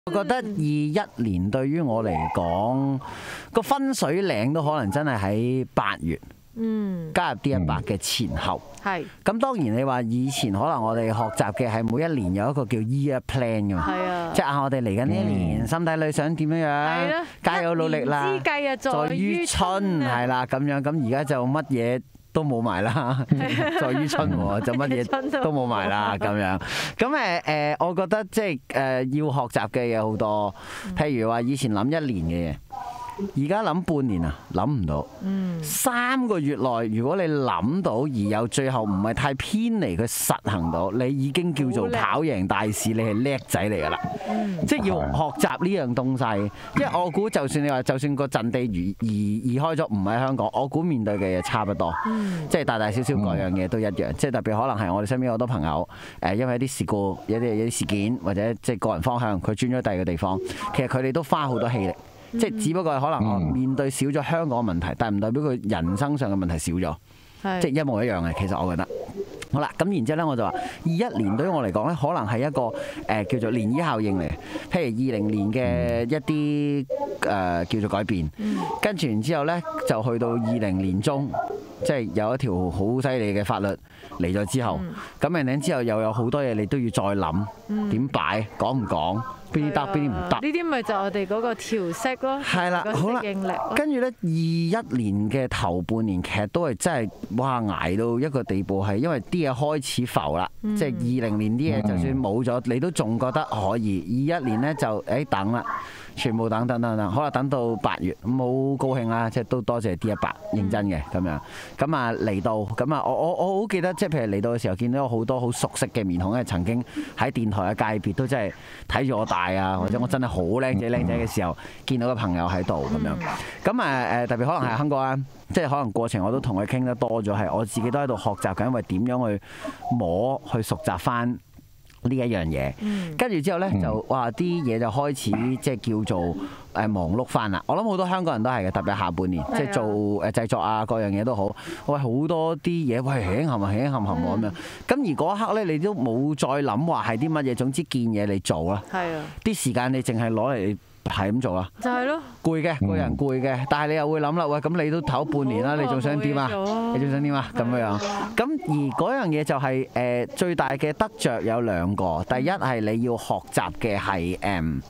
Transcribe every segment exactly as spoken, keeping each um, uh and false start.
我覺得二一年對於我嚟講個分水嶺都可能真係喺八月。嗯，加入 D 一百嘅前後，係咁當然你話以前可能我哋學習嘅係每一年有一個叫 year plan 㗎嘛，係啊，即係啊我哋嚟緊呢一年心底裏想點樣樣，加油努力啦，一年之計啊在於春係啦咁樣，咁而家就乜嘢都冇埋啦，在於春就乜嘢都冇埋啦咁樣，咁誒誒，我覺得即係誒要學習嘅嘢好多，譬如話以前諗一年嘅嘢。而家諗半年啊，諗唔到。三個月內，如果你諗到而又最後唔係太偏離佢實行到，你已經叫做跑贏大市，你係叻仔嚟㗎啦。即係要學習呢樣東西，因為我估就算你話就算個陣地移移移開咗，唔喺香港，我估面對嘅嘢差不多。即係大大小小各樣嘢都一樣。即係特別可能係我哋身邊好多朋友誒，因為一啲事故、一啲一啲事件或者即係個人方向，佢轉咗第二個地方，其實佢哋都花好多氣力。即係只不過係可能我面對少咗香港嘅問題，但係唔代表佢人生上嘅問題少咗，即係一模一樣嘅。其實我覺得好啦，咁然之後咧，我就話二一年對於我嚟講咧，可能係一個誒叫做漣漪效應嚟。譬如二零年嘅一啲誒叫做改變，跟住然之後咧就去到二零年中，即係有一條好犀利嘅法律嚟咗之後，咁然後之後又有好多嘢你都要再諗點擺，講唔講？邊啲得，邊啲唔得？呢啲咪就我哋嗰個調適咯。係啦，好啦， 跟住咧，二一年嘅頭半年其實都係真係哇捱到一個地步，係因為啲嘢開始浮啦。嗯、即係二零年啲嘢就算冇咗，你都仲覺得可以。二一年咧就誒等啦，全部等等等等，可能等到八月，咁好高興啦！即係都多謝 D 一百認真嘅咁樣。咁啊嚟到，咁啊我我我好記得，即係譬如嚟到嘅時候，見到好多好熟悉嘅面孔，因為曾經喺電台嘅界別都真係睇住我大啊，或者我真係好靚仔靚仔嘅時候，見到個朋友喺度咁樣。咁啊誒特別可能係亨哥啊，即係可能過程我都同佢傾得多咗，係我自己都喺度學習緊，因為點樣去摸去熟習翻呢一樣嘢，跟住之後呢，就哇啲嘢就開始即係叫做誒忙碌翻啦。我諗好多香港人都係嘅，特別下半年，即係做誒製作啊各樣嘢都好，喂好多啲嘢喂輕含啊輕含含咁樣。咁而嗰一刻呢，你都冇再諗話係啲乜嘢，總之見嘢你做啦。係啊，啲時間你淨係攞嚟。係咁做啦，就係咯，攰嘅，個人攰嘅，但係你又會諗啦，喂，咁你都唞半年啦，你仲想點啊？你仲想點啊？咁樣樣，咁而嗰樣嘢就係誒最大嘅得着有兩個，第一係你要學習嘅係誒。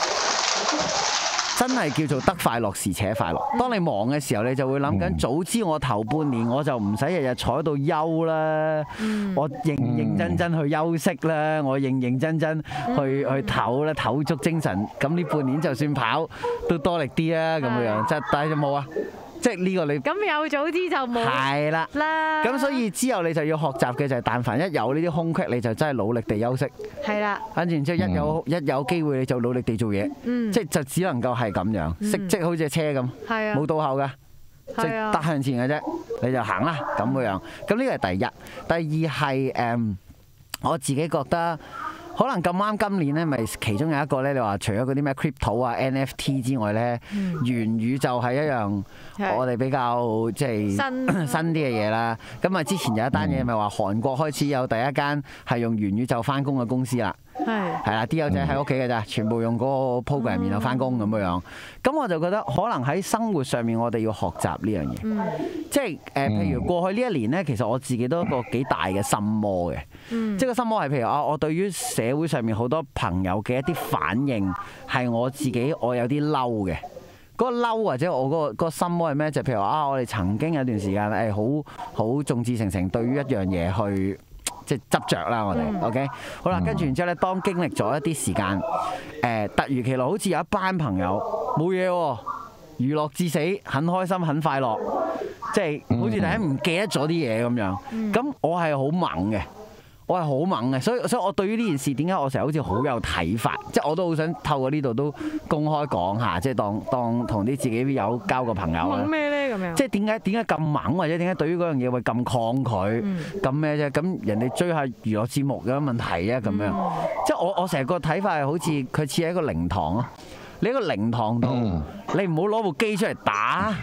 真係叫做得快樂時且快樂。當你忙嘅時候，你就會諗緊，早知我頭半年我就唔使日日坐喺度休啦，我認認真真去休息啦，我認認真真去去唞啦，唞足精神。咁呢半年就算跑都多力啲啊，咁樣即係但係就冇啊。即係呢個你咁有早知就冇係啦，咁所以之後你就要學習嘅就係，但凡一有呢啲空隙，你就真係努力地休息。係啦，跟住然之後一有一有機會你就努力地做嘢。嗯，即係就只能夠係咁樣，識即好似隻車咁，冇倒後㗎，即係得向前嘅啫，你就行啦咁樣。咁呢個係第一，第二係誒，我自己覺得。可能咁啱今年咧，咪其中有一個咧，你話除咗嗰啲咩 crypto 啊、N F T 之外咧，元宇宙係一樣我哋比較即係新新啲嘅嘢啦。咁啊，之前有一單嘢咪話韓國開始有第一間係用元宇宙翻工嘅公司啦。係係啦，啲友仔喺屋企嘅咋，全部用嗰個 program 然後翻工咁樣樣。咁我就覺得可能喺生活上面，我哋要學習呢樣嘢。即係誒，譬如過去呢一年咧，其實我自己都有一個幾大嘅心魔嘅。即係個心魔係譬如啊，我對於社會上面好多朋友嘅一啲反應係我自己我有啲嬲嘅。嗰個嬲或者我嗰個嗰個心魔係咩？就譬如話啊，我哋曾經有段時間誒好好眾志成城對於一樣嘢去。即係執着啦，我哋 OK 好啦，跟住然之後咧，當經歷咗一啲時間，誒突如其來，好似有一班朋友冇嘢喎，娛樂至死，很開心，很快樂，即係好似大家唔記得咗啲嘢咁樣。咁我係好猛嘅，我係好猛嘅，所以所以我對於呢件事點解我成日好似好有睇法，即係我都好想透過呢度都公開講下，即係當當同啲自己有交個朋友啦。 猛咩咧咁樣？即係點解點解咁猛，或者點解對於嗰樣嘢會咁抗拒？咁咩啫？咁人哋追下娛樂節目有乜問題啊？咁樣，嗯、即係我我成日個睇法係好似佢似喺一個靈堂咯。你喺個靈堂度，嗯、你唔好攞部機出嚟打。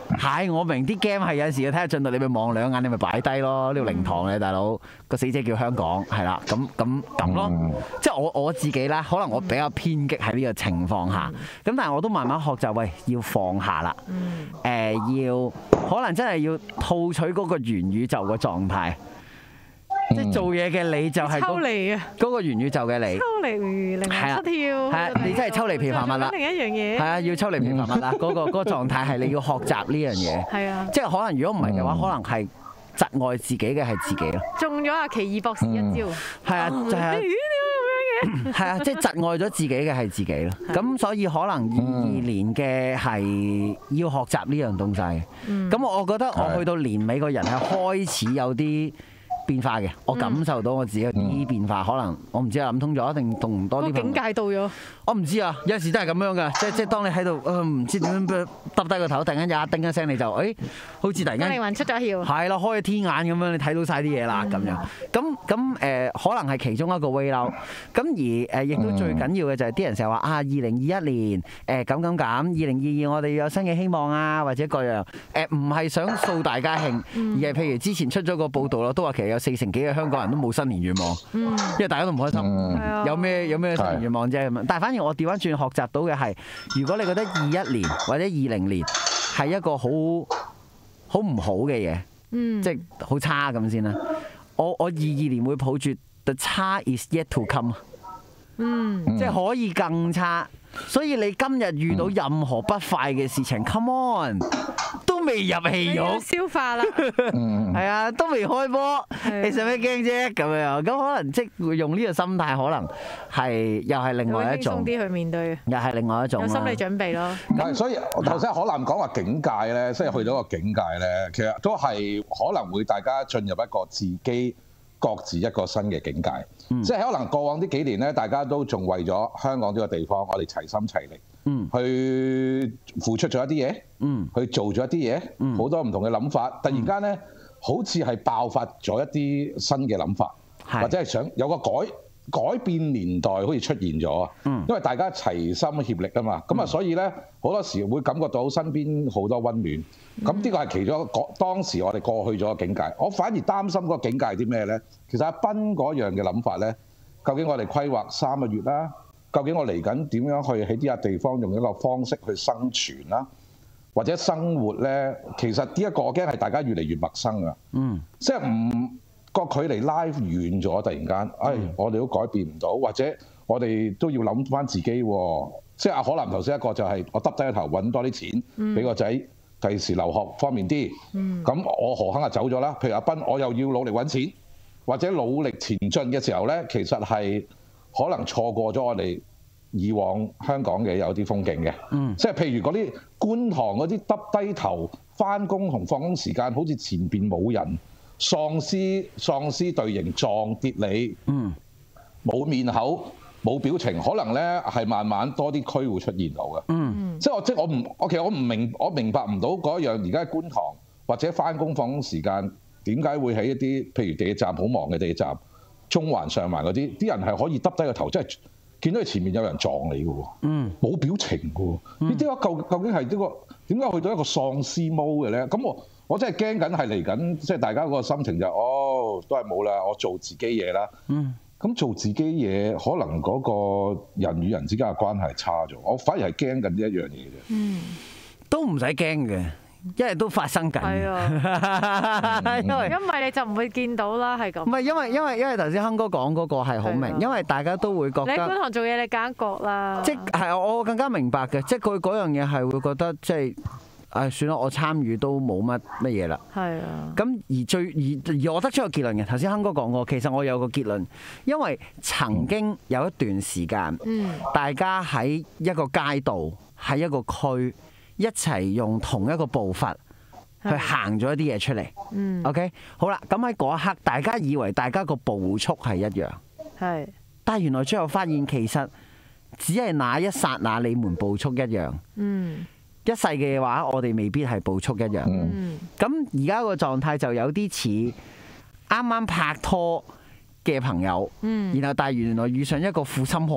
係我明啲 game 係有時要睇下進度，你咪望兩眼，你咪擺低咯。呢度靈堂咧，大佬個死者叫香港，係啦，咁咁咁咯。即係我我自己啦，可能我比較偏激喺呢個情況下，咁但係我都慢慢學習，喂，要放下啦。誒，要可能真係要套取嗰個元宇宙嘅狀態。即係做嘢嘅你就係抽離啊！ 嗰個元宇宙嘅你， 抽離靈魂出竅， 係啊，你真係抽離平凡物啦。 另一樣嘢係啊，要抽離平凡物啦。嗰個嗰個狀態係你要學習呢樣嘢。係啊，即係可能如果唔係嘅話，可能係窒礙自己嘅係自己咯。 中咗阿奇異博士一招。係啊，就係。係啊，即係窒礙咗自己嘅係自己咯。咁所以可能二二年嘅係要學習呢樣東西。咁我覺得我去到年尾個人係開始有啲變化嘅，我感受到我自己有啲變化，可能我唔知啊諗通咗定同多啲境界到咗。 我唔知啊，有時真係咁樣㗎，即係即係當你喺度唔知點樣耷低個頭，突然間有一叮一聲你就誒，好似突然間靈魂出咗竅。係咯，開咗天眼咁樣，你睇到晒啲嘢啦咁樣。咁咁誒，可能係其中一個 way 啦。咁而誒，亦都最緊要嘅就係啲人成日話啊，二零二一年誒咁咁咁，二零二二我哋有新嘅希望啊，或者各樣誒，唔係想掃大家興，而係譬如之前出咗個報道咯，都話其實有四成幾嘅香港人都冇新年願望，因為大家都唔開心，有咩有咩新年願望啫咁樣。但係反而我調翻轉學習到嘅係，如果你覺得二一年或者二零年係一個好好唔好嘅嘢，即係好差咁先啦。我我二二年會抱住 the 差 is yet to come，嗯，即係可以更差。所以你今日遇到任何不快嘅事情，come on，都未入戲肉， 消化啦， 係啊，都未開波，你使咩驚啫？咁樣咁可能即會用呢個心態，可能係又係另外一種， 輕鬆啲去面對， 又係另外一種， 有心理準備咯。 咁所以頭先可能講話境界咧，即係去到一個境界咧，其實都係可能會大家進入一個自己各自一個新嘅境界，嗯、即係可能過往呢幾年咧，大家都仲為咗香港呢個地方，我哋齊心齊力，嗯、去付出咗一啲嘢，嗯、去做咗一啲嘢，好、嗯、多唔同嘅諗法。突然間咧，好似係爆發咗一啲新嘅諗法，是或者係想有個改改變年代好似出現咗，嗯、因為大家齊心協力啊嘛，咁啊、嗯、所以咧好多時會感覺到身邊好多溫暖。咁呢個係其中一個當時我哋過去咗嘅境界。我反而擔心嗰個境界係啲咩咧？其實阿斌嗰樣嘅諗法咧，究竟我哋規劃三個月啦，究竟我嚟緊點樣去喺呢個地方用一個方式去生存啦，或者生活咧？其實呢一個我驚係大家越嚟越陌生啊。嗯，即係唔個距離拉遠咗，突然間，哎，我哋都改變唔到，或者我哋都要諗翻自己。即係阿可南頭先一個就係我耷低個頭揾多啲錢俾個仔。第時留學方便啲，咁、嗯、我何肯啊走咗啦？譬如阿斌，我又要努力揾錢，或者努力前進嘅時候咧，其實係可能錯過咗我哋以往香港嘅有啲風景嘅。嗯，即係譬如嗰啲觀塘嗰啲耷低頭翻工同放工時間，好似前邊冇人，喪屍喪屍隊形撞跌你，嗯，冇面口。冇表情，可能咧係慢慢多啲區會出現到嘅。嗯，即係我即係我唔，我其實我唔明，我明白唔到嗰樣而家觀塘或者翻工放工時間點解會喺一啲譬如地鐵站好忙嘅地鐵站、中環上環嗰啲，啲人係可以耷低個頭，即係見到佢前面有人撞你嘅喎。嗯，冇表情嘅喎。呢啲話究究竟係呢個點解去到一個喪屍毛嘅咧？咁我我真係驚緊係嚟緊，即係大家嗰個心情就哦都係冇啦，我做自己嘢啦。嗯。咁做自己嘢，可能嗰個人與人之間嘅關係差咗。我反而係驚緊呢一樣嘢啫。嗯，都唔使驚嘅，因為都發生緊。係啊， 因為因為你就唔會見到啦，係咁。 唔係因為因為因為頭先亨哥講嗰個係好明，因為大家都會覺得。 你喺觀塘做嘢，你揀角啦。 即係我更加明白嘅，即係佢嗰樣嘢係會覺得即係。誒算啦，我參與都冇乜乜嘢啦。係啊。咁而最而而我得出個結論嘅，頭先亨哥講過，其實我有個結論，因為曾經有一段時間，嗯，大家喺一個街道喺一個區一齊用同一個步伐去行咗一啲嘢出嚟。嗯。OK，好啦，咁喺嗰一刻，大家以為大家個步速係一樣，係，但係原來最後發現其實只係那一剎那你們步速一樣。嗯。一世嘅話，我哋未必係步速一樣。咁而家個狀態就有啲似啱啱拍拖嘅朋友，然後但係原來遇上一個負心漢，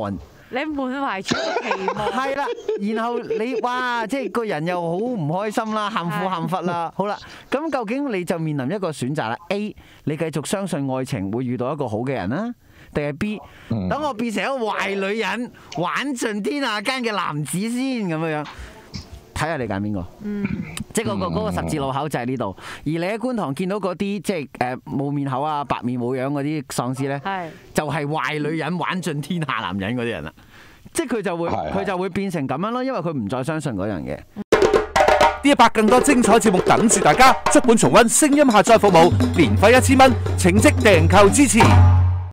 你滿懷住期望。 係啦，然後你哇，即係個人又好唔開心啦，喊苦喊忽啦。好啦，咁究竟你就面臨一個選擇啦 ：A， 你繼續相信愛情會遇到一個好嘅人啦，定係 B， 等我變成一個壞女人，玩盡天下間嘅男子先咁樣樣。睇下你揀邊個？嗯，即係嗰個嗰個十字路口就係呢度。而你喺觀塘見到嗰啲即係誒冇面口啊、白面冇樣嗰啲喪屍咧，係就係壞女人玩盡天下男人嗰啲人啦。即係佢就會佢就會變成咁樣咯，因為佢唔再相信嗰樣嘢。 D 一百更多精彩節目等住大家，足本重溫聲音下載服務，年費一千蚊，請即訂購支持。